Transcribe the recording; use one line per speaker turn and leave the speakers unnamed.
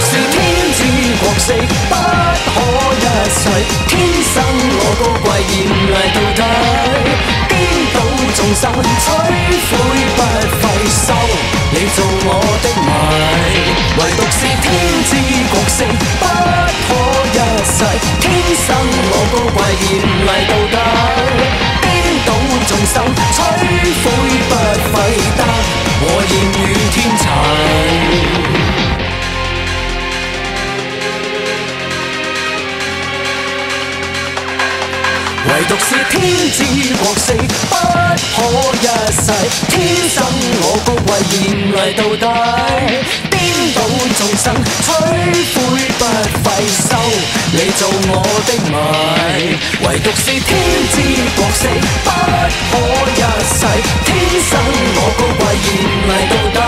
是天之國色，不可一世。天生我高貴，嚴厲到底，顛倒眾生，摧毀不費收。你做我的迷，唯獨是天之國色，不可一世。天生我高貴，嚴厲到底，顛倒眾生，摧毀不費得，我現與天齊。唯獨是天之國色，不可一世。天生我高貴，嚴厲到底，顛倒眾生，摧毀不費收。你做我的迷，唯獨是天之國色，不可一世。天生我高貴，嚴厲到底。